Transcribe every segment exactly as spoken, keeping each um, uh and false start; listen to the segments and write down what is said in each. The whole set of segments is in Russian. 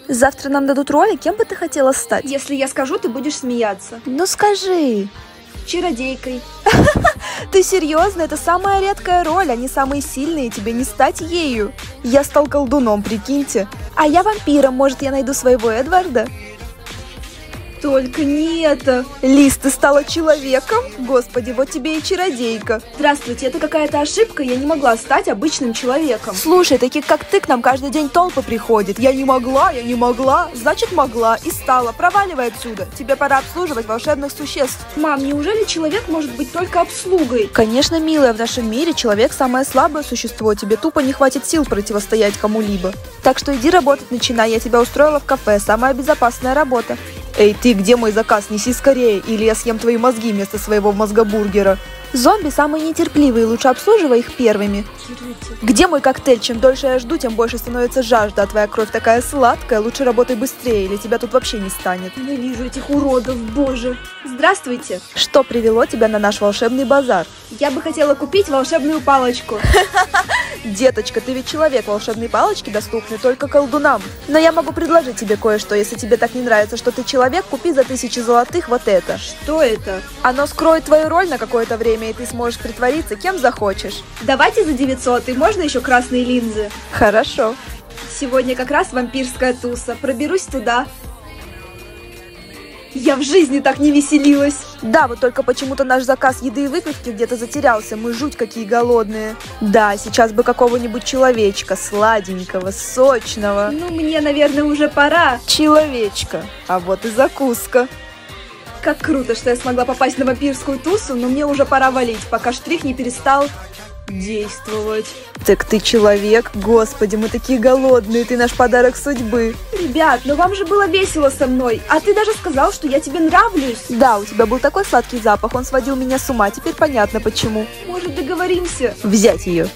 Завтра нам дадут роли, кем бы ты хотела стать? Если я скажу, ты будешь смеяться. Ну скажи. Чародейкой. Ты серьезно? Это самая редкая роль, они самые сильные, тебе не стать ею. Я стал колдуном, прикиньте. А я вампиром, может, я найду своего Эдварда? Только не это. Лиз, ты стала человеком? Господи, вот тебе и чародейка. Здравствуйте, это какая-то ошибка, я не могла стать обычным человеком. Слушай, таких как ты к нам каждый день толпы приходит. Я не могла, я не могла, значит могла и стала. Проваливай отсюда, тебе пора обслуживать волшебных существ. Мам, неужели человек может быть только обслугой? Конечно, милая, в нашем мире человек самое слабое существо, тебе тупо не хватит сил противостоять кому-либо. Так что иди работать начинай, я тебя устроила в кафе, самая безопасная работа. Эй, ты, где мой заказ? Неси скорее, или я съем твои мозги вместо своего мозгобургера. Зомби самые нетерпеливые, лучше обслуживай их первыми. Где мой коктейль? Чем дольше я жду, тем больше становится жажда, а твоя кровь такая сладкая, лучше работай быстрее, или тебя тут вообще не станет. Ненавижу этих уродов, боже. Здравствуйте. Что привело тебя на наш волшебный базар? Я бы хотела купить волшебную палочку. Деточка, ты ведь человек, волшебные палочки доступны только колдунам. Но я могу предложить тебе кое-что, если тебе так не нравится, что ты человек, купи за тысячи золотых вот это. Что это? Оно скроет твою роль на какое-то время, и ты сможешь притвориться кем захочешь. Давайте за девятьсот, и можно еще красные линзы? Хорошо. Сегодня как раз вампирская туса, проберусь туда. Я в жизни так не веселилась. Да, вот только почему-то наш заказ еды и выпивки где-то затерялся. Мы жуть какие голодные. Да, сейчас бы какого-нибудь человечка, сладенького, сочного. Ну, мне, наверное, уже пора. Человечка. А вот и закуска. Как круто, что я смогла попасть на вампирскую тусу, но мне уже пора валить, пока штрих не перестал действовать. Так ты человек? Господи, мы такие голодные, ты наш подарок судьбы. Ребят, но вам же было весело со мной, а ты даже сказал, что я тебе нравлюсь. Да, у тебя был такой сладкий запах, он сводил меня с ума, теперь понятно почему. Может, договоримся? Взять ее.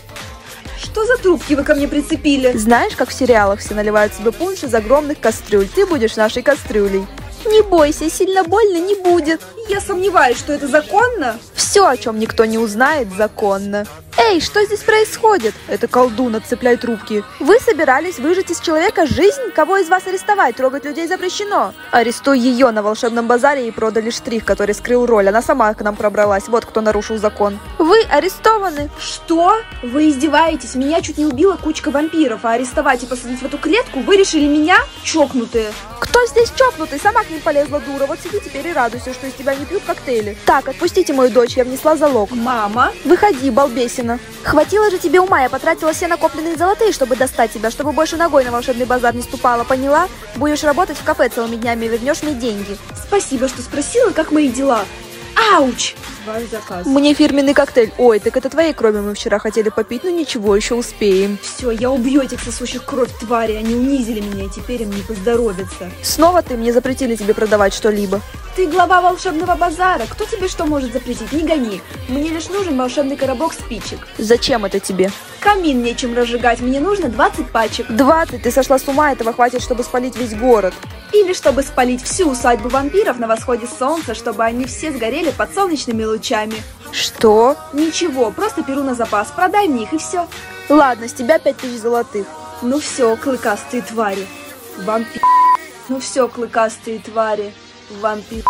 Что за трубки вы ко мне прицепили? Знаешь, как в сериалах все наливают себе пунш из огромных кастрюль, ты будешь нашей кастрюлей. Не бойся, сильно больно не будет. Я сомневаюсь, что это законно. Все, о чем никто не узнает, законно. Эй, что здесь происходит? Это колдун, отцепляй трубки. Вы собирались выжать из человека жизнь? Кого из вас арестовать? Трогать людей запрещено. Арестуй ее, на волшебном базаре и продали штрих, который скрыл роль. Она сама к нам пробралась. Вот кто нарушил закон. Вы арестованы. Что? Вы издеваетесь? Меня чуть не убила кучка вампиров, а арестовать и посадить в эту клетку вы решили меня? Чокнутые. Кто здесь чокнутый? Сама к ним полезла, дура. Вот сиди теперь и радуйся, что из тебя не пьют коктейли. Так, отпустите мою дочь, я внесла залог. Мама? Выходи, балбесина. Хватило же тебе ума, я потратила все накопленные золотые, чтобы достать тебя, чтобы больше ногой на волшебный базар не ступала, поняла? Будешь работать в кафе целыми днями и вернешь мне деньги. Спасибо, что спросила, как мои дела. Ауч! Ваш заказ. Мне фирменный коктейль. Ой, так это твоей крови мы вчера хотели попить, ну ничего, еще успеем. Все, я убью этих сосущих кровь твари, они унизили меня, и теперь им не поздоровится. Снова ты? Мне запретили тебе продавать что-либо. Ты глава волшебного базара, кто тебе что может запретить? Не гони. Мне лишь нужен волшебный коробок спичек. Зачем это тебе? Камин нечем разжигать, мне нужно двадцать пачек. двадцать? Ты сошла с ума, этого хватит, чтобы спалить весь город. Или чтобы спалить всю усадьбу вампиров на восходе солнца, чтобы они все сгорели под солнечными лучами. Что? Ничего, просто беру на запас, продай мне их и все. Ладно, с тебя пять тысяч золотых. Ну все, клыкастые твари. Вампир. Ну все, клыкастые твари. Вампир.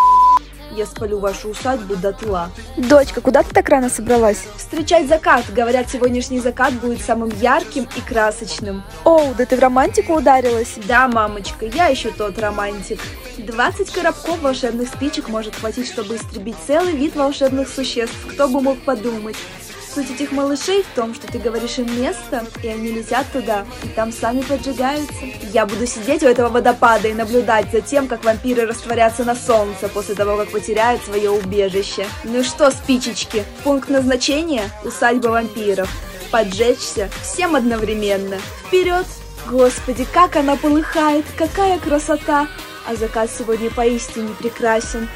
Я спалю вашу усадьбу дотла. Дочка, куда ты так рано собралась? Встречать закат. Говорят, сегодняшний закат будет самым ярким и красочным. Оу, да ты в романтику ударилась? Да, мамочка, я еще тот романтик. двадцать коробков волшебных спичек может хватить, чтобы истребить целый вид волшебных существ. Кто бы мог подумать. Суть этих малышей в том, что ты говоришь им место, и они летят туда, и там сами поджигаются. Я буду сидеть у этого водопада и наблюдать за тем, как вампиры растворятся на солнце после того, как потеряют свое убежище. Ну что, спичечки, пункт назначения – усадьба вампиров. Поджечься всем одновременно. Вперед! Господи, как она полыхает, какая красота! А закат сегодня поистине прекрасен.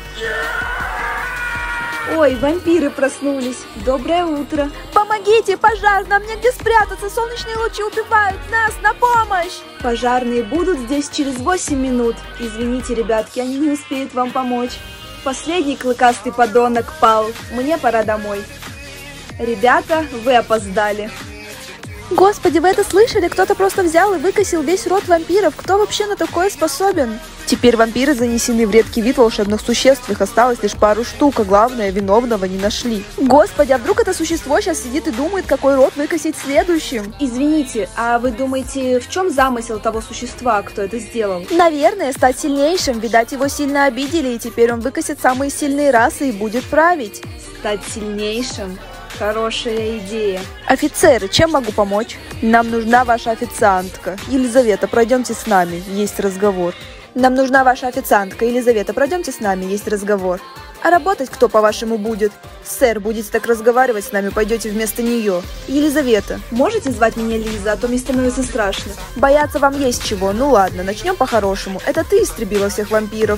Ой, вампиры проснулись. Доброе утро. Помогите, пожар, нам негде спрятаться, солнечные лучи убивают нас, на помощь! Пожарные будут здесь через восемь минут. Извините, ребятки, они не успеют вам помочь. Последний клыкастый подонок пал. Мне пора домой. Ребята, вы опоздали. Господи, вы это слышали? Кто-то просто взял и выкосил весь род вампиров. Кто вообще на такое способен? Теперь вампиры занесены в редкий вид волшебных существ. Их осталось лишь пару штук, а главное, виновного не нашли. Господи, а вдруг это существо сейчас сидит и думает, какой род выкосить следующим? Извините, а вы думаете, в чем замысел того существа, кто это сделал? Наверное, стать сильнейшим. Видать, его сильно обидели, и теперь он выкосит самые сильные расы и будет править. Стать сильнейшим? Хорошая идея. Офицеры, чем могу помочь? Нам нужна ваша официантка. Елизавета, пройдемте с нами, есть разговор. Нам нужна ваша официантка. Елизавета, пройдемте с нами, есть разговор. А работать кто, по-вашему, будет? Сэр, будете так разговаривать с нами, пойдете вместо нее. Елизавета. Можете звать меня Лиза, а то мне становится страшно. Бояться вам есть чего. Ну ладно, начнем по-хорошему. Это ты истребила всех вампиров.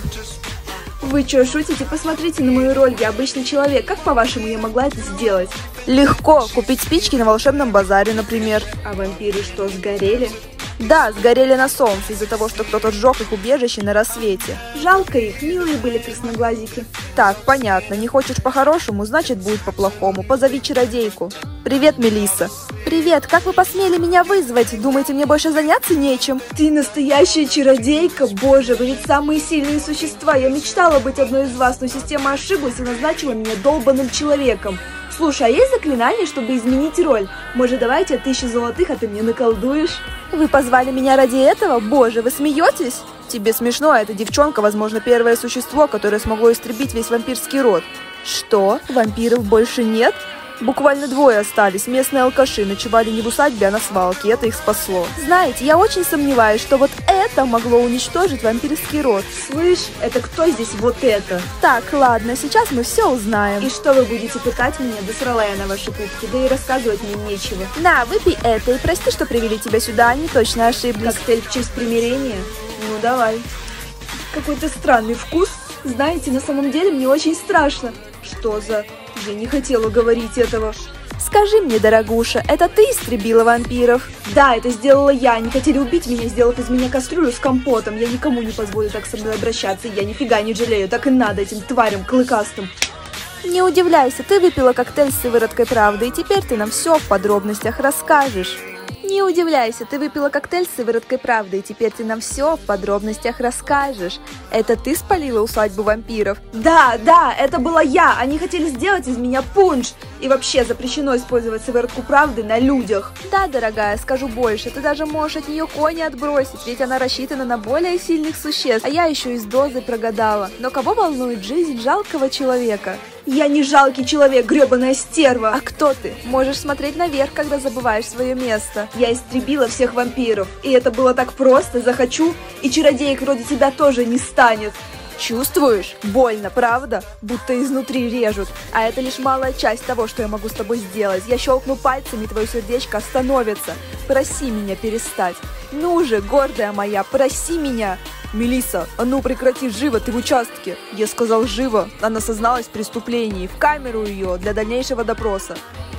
Вы что, шутите? Посмотрите на мою роль, я обычный человек. Как, по-вашему, я могла это сделать? Легко. Купить спички на волшебном базаре, например. А вампиры что, сгорели? Да, сгорели на солнце из-за того, что кто-то сжег их убежище на рассвете. Жалко их, милые были красноглазики. Так, понятно, не хочешь по-хорошему, значит будет по-плохому. Позови чародейку. Привет, Мелисса. Привет, как вы посмели меня вызвать? Думаете, мне больше заняться нечем? Ты настоящая чародейка? Боже, вы ведь самые сильные существа. Я мечтала быть одной из вас, но система ошиблась и назначила меня долбанным человеком. Слушай, а есть заклинание, чтобы изменить роль? Может, давайте тысячу золотых, а ты мне наколдуешь? Вы позвали меня ради этого? Боже, вы смеетесь? Тебе смешно, а эта девчонка, возможно, первое существо, которое смогло истребить весь вампирский род. Что? Вампиров больше нет? Буквально двое остались. Местные алкаши ночевали не в усадьбе, а на свалке. Это их спасло. Знаете, я очень сомневаюсь, что вот это могло уничтожить вампирский род. Слышь, это кто здесь вот это? Так, ладно, сейчас мы все узнаем. И что вы будете пытать меня? Досрала я на ваши пытки, да и рассказывать мне нечего. На, выпей это и прости, что привели тебя сюда, они точно ошиблись. Коктейль в честь примирения? Ну, давай. Какой-то странный вкус. Знаете, на самом деле мне очень страшно. Что за... Я не хотела говорить этого. Скажи мне, дорогуша, это ты истребила вампиров? Да, это сделала я. Они хотели убить меня, сделав из меня кастрюлю с компотом. Я никому не позволю так со мной обращаться. Я нифига не жалею. Так и надо этим тварям клыкастым. Не удивляйся, ты выпила коктейль с сывороткой правды, и теперь ты нам все в подробностях расскажешь. Не удивляйся, ты выпила коктейль с сывороткой правды, и теперь ты нам все в подробностях расскажешь. Это ты спалила усадьбу вампиров? Да, да, это была я. Они хотели сделать из меня пунш. И вообще запрещено использовать сыворотку правды на людях. Да, дорогая, скажу больше, ты даже можешь от нее кони отбросить, ведь она рассчитана на более сильных существ. А я еще и с дозой прогадала. Но кого волнует жизнь жалкого человека? Я не жалкий человек, гребаная стерва. А кто ты? Можешь смотреть наверх, когда забываешь свое место. Я истребила всех вампиров. И это было так просто, захочу, и чародеек вроде тебя тоже не станет. Чувствуешь? Больно, правда? Будто изнутри режут. А это лишь малая часть того, что я могу с тобой сделать. Я щелкну пальцами, твое сердечко остановится. Проси меня перестать. Ну же, гордая моя, проси меня. Мелисса, а ну прекрати, живо, ты в участке. Я сказал живо, она созналась в преступлении. В камеру ее для дальнейшего допроса.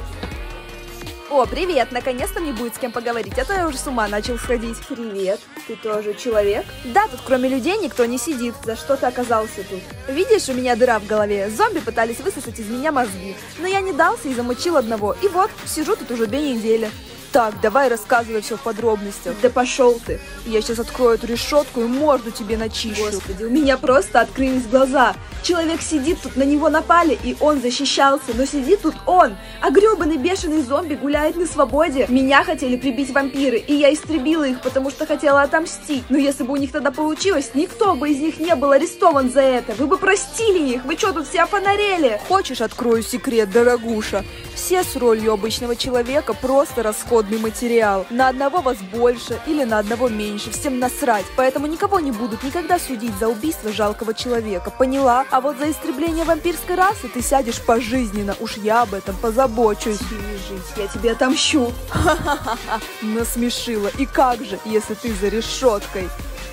О, привет, наконец-то мне будет с кем поговорить, а то я уже с ума начал сходить. Привет, ты тоже человек? Да, тут кроме людей никто не сидит. За что ты оказался тут? Видишь, у меня дыра в голове. Зомби пытались высосать из меня мозги. Но я не дался и замочил одного. И вот, сижу тут уже две недели. Так, давай рассказывай все в подробностях. Да пошел ты. Я сейчас открою эту решетку и морду тебе начищу. Господи, у меня просто открылись глаза. Человек сидит тут, на него напали, и он защищался. Но сидит тут он, а гребаный бешеный зомби гуляет на свободе. Меня хотели прибить вампиры, и я истребила их, потому что хотела отомстить. Но если бы у них тогда получилось, никто бы из них не был арестован за это. Вы бы простили их. Вы что тут все офонарели? Хочешь, открою секрет, дорогуша? Все с ролью обычного человека просто расходный материал. На одного вас больше или на одного меньше. Всем насрать. Поэтому никого не будут никогда судить за убийство жалкого человека. Поняла? А вот за истребление вампирской расы ты сядешь пожизненно. Уж я об этом позабочусь. Жить, я тебе отомщу. Ха-ха-ха. Насмешила. И как же, если ты за решеткой?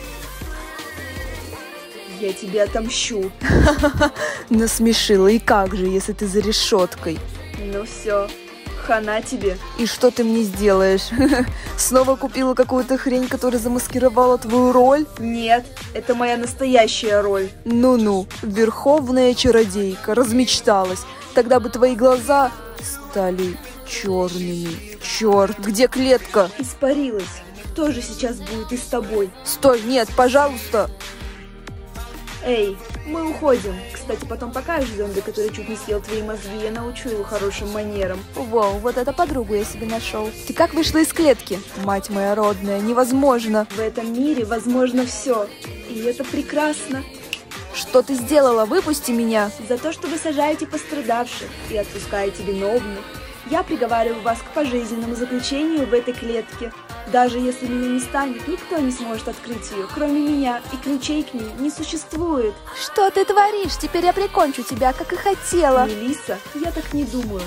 Я тебе отомщу. Насмешила. И как же, если ты за решеткой? Ну все, хана тебе. И что ты мне сделаешь? Снова купила какую-то хрень, которая замаскировала твою роль? Нет, это моя настоящая роль. Ну-ну, верховная чародейка, размечталась. Тогда бы твои глаза стали черными. Черт, где клетка? Испарилась. Кто же сейчас будет и с тобой? Стой, нет, пожалуйста. Эй, мы уходим. Кстати, потом покажешь зомби, который чуть не съел твои мозги, я научу его хорошим манерам. Воу, вот эту подругу я себе нашел. Ты как вышла из клетки? Мать моя родная, невозможно. В этом мире возможно все. И это прекрасно. Что ты сделала? Выпусти меня. За то, что вы сажаете пострадавших и отпускаете виновных, я приговариваю вас к пожизненному заключению в этой клетке. Даже если меня не станет, никто не сможет открыть ее, кроме меня, и ключей к ней не существует. Что ты творишь? Теперь я прикончу тебя, как и хотела. Мелисса, я так не думаю.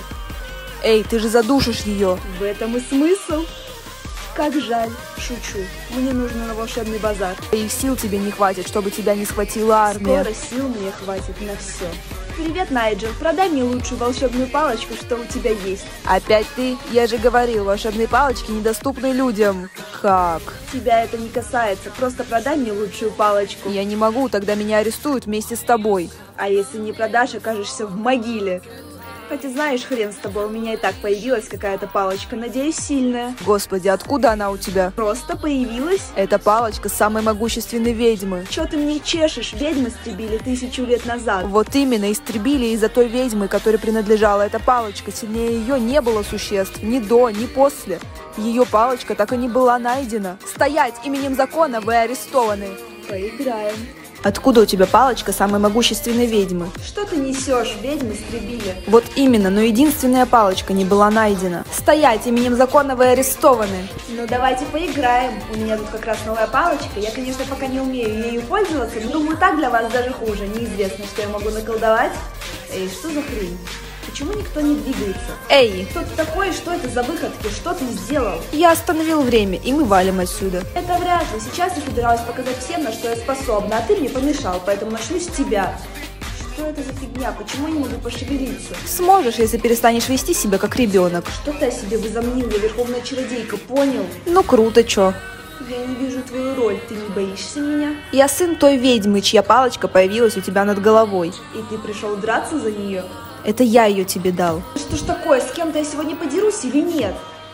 Эй, ты же задушишь ее. В этом и смысл. Как жаль. Шучу. Мне нужно на волшебный базар. Их сил тебе не хватит, чтобы тебя не схватила армия. Скоро сил мне хватит на все. Привет, Найджел. Продай мне лучшую волшебную палочку, что у тебя есть. Опять ты? Я же говорил, волшебные палочки недоступны людям. Как? Тебя это не касается. Просто продай мне лучшую палочку. Я не могу, тогда меня арестуют вместе с тобой. А если не продашь, окажешься в могиле. Хотя знаешь, хрен с тобой, у меня и так появилась какая-то палочка, надеюсь, сильная. Господи, откуда она у тебя? Просто появилась? Это палочка самой могущественной ведьмы. Чё ты мне чешешь? Ведьмы истребили тысячу лет назад. Вот именно, истребили из-за той ведьмы, которой принадлежала эта палочка. Сильнее ее не было существ, ни до, ни после. Ее палочка так и не была найдена. Стоять! Именем закона вы арестованы. Поиграем. Откуда у тебя палочка самой могущественной ведьмы? Что ты несешь? Ведьмы истребили. Вот именно, но единственная палочка не была найдена. Стоять! Именем закона вы арестованы. Ну давайте поиграем. У меня тут как раз новая палочка. Я, конечно, пока не умею ею пользоваться, но думаю, так для вас даже хуже. Неизвестно, что я могу наколдовать. Эй, что за хрень? Почему никто не двигается? Эй! Кто ты такой? Что это за выходки? Что ты сделал? Я остановил время, и мы валим отсюда. Это вряд ли. Сейчас я собиралась показать всем, на что я способна, а ты мне помешал, поэтому начну с тебя. Что это за фигня? Почему я не могу пошевелиться? Сможешь, если перестанешь вести себя как ребенок. Что ты о себе возомнил? Я верховная чародейка, понял? Ну круто, чё? Я не вижу твою роль. Ты не боишься меня? Я сын той ведьмы, чья палочка появилась у тебя над головой. И ты пришел драться за нее? Это я ее тебе дал. Что ж такое? С кем-то я сегодня подерусь или нет?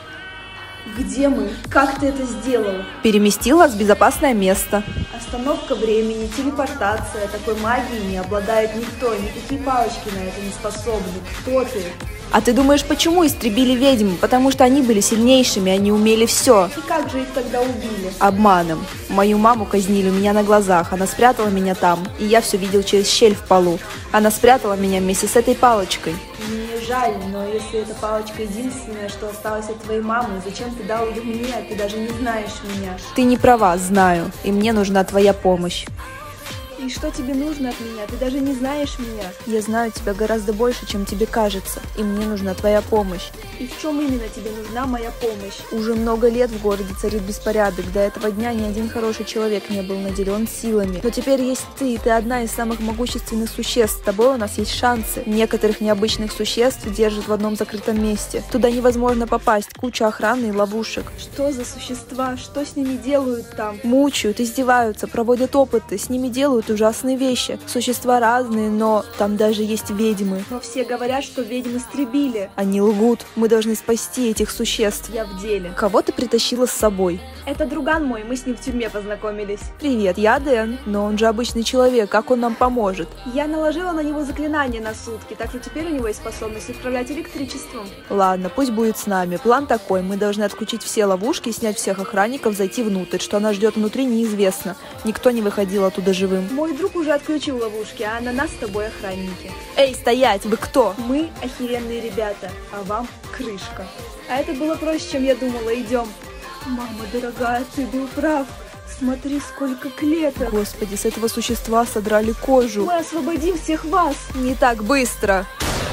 Где мы? Как ты это сделал? Переместил вас в безопасное место. Остановка времени, телепортация. Такой магией не обладает никто. Никакие палочки на это не способны. Кто ты? А ты думаешь, почему истребили ведьм? Потому что они были сильнейшими, они умели все. И как же их тогда убили? Обманом. Мою маму казнили у меня на глазах. Она спрятала меня там, и я все видел через щель в полу. Она спрятала меня вместе с этой палочкой. Мне жаль, но если эта палочка единственная, что осталось от твоей мамы, зачем ты дал ее мне? Ты даже не знаешь меня. Ты не права, знаю, и мне нужна твоя помощь. И что тебе нужно от меня? Ты даже не знаешь меня. Я знаю тебя гораздо больше, чем тебе кажется, и мне нужна твоя помощь. И в чем именно тебе нужна моя помощь? Уже много лет в городе царит беспорядок. До этого дня ни один хороший человек не был наделен силами. Но теперь есть ты, и ты одна из самых могущественных существ. С тобой у нас есть шансы. Некоторых необычных существ держат в одном закрытом месте. Туда невозможно попасть, куча охраны и ловушек. Что за существа? Что с ними делают там? Мучают, издеваются, проводят опыты, с ними делают ужасные вещи. Существа разные, но там даже есть ведьмы. Но все говорят, что ведьм истребили. Они лгут. Мы должны спасти этих существ. Я в деле. Кого ты притащила с собой? Это друган мой, мы с ним в тюрьме познакомились. Привет, я Дэн, но он же обычный человек, как он нам поможет? Я наложила на него заклинание на сутки, так что теперь у него есть способность управлять электричеством. Ладно, пусть будет с нами. План такой, мы должны отключить все ловушки, снять всех охранников, зайти внутрь. Что нас ждет внутри, неизвестно. Никто не выходил оттуда живым. Мой друг уже отключил ловушки, а на нас с тобой охранники. Эй, стоять, вы кто? Мы охеренные ребята, а вам крышка. А это было проще, чем я думала, идем. Мама дорогая, ты был прав. Смотри, сколько клеток. Господи, с этого существа содрали кожу. Мы освободим всех вас. Не так быстро.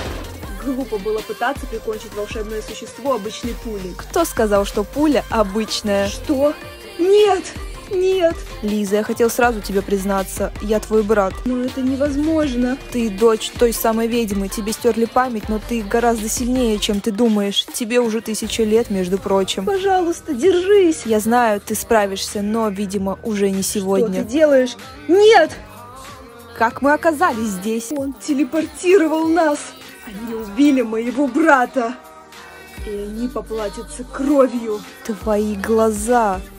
Глупо было пытаться прикончить волшебное существо обычной пулей. Кто сказал, что пуля обычная? Что? Нет! Нет! Лиза, я хотел сразу тебе признаться, я твой брат. Но это невозможно. Ты дочь той самой ведьмы, тебе стерли память, но ты гораздо сильнее, чем ты думаешь. Тебе уже тысяча лет, между прочим. Пожалуйста, держись. Я знаю, ты справишься, но, видимо, уже не сегодня. Что ты делаешь? Нет! Как мы оказались здесь? Он телепортировал нас. Они убили моего брата. И они поплатятся кровью. Твои глаза.